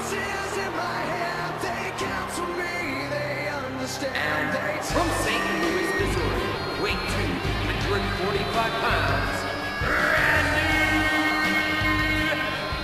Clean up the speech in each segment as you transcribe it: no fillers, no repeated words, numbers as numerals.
voices in my head, they counsel me, they understand, they From St. Louis, Missouri, weight 245 pounds, Randy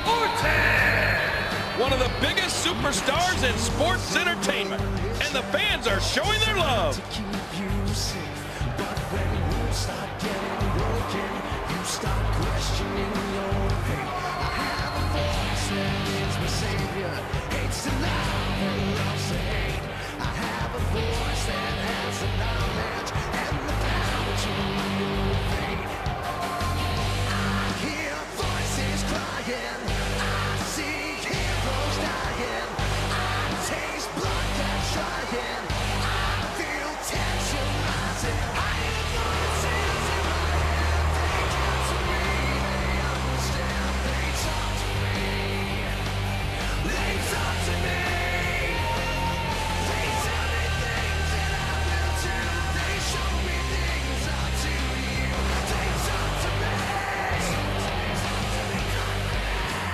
Orton! One of the biggest superstars in sports entertainment, and the fans are showing their love. to keep you safe. But when you start getting broken, you start questioning your faith. I have a voice that is my savior, hates to love and loves to hate. I have a voice that has the knowledge and the power to your fate. I hear voices crying, I see heroes dying, I taste blood that's trying, I feel tension rising. I hear voices in my head, they counsel me, they understand, they talk to me, they talk to me, they tell me things that I will do, they show me things I'll do to you, they talk to me, they talk to me, they talk to me,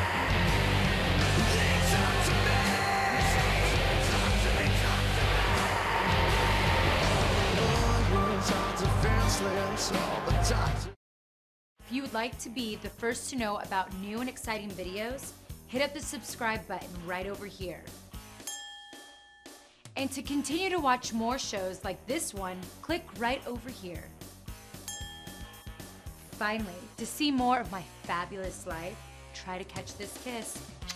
they talk to me, they talk to me. Words are defenseless, all the time. If you would like to be the first to know about new and exciting videos, hit up the subscribe button right over here. And to continue to watch more shows like this one, click right over here. Finally, to see more of my fabulous life, try to catch this kiss.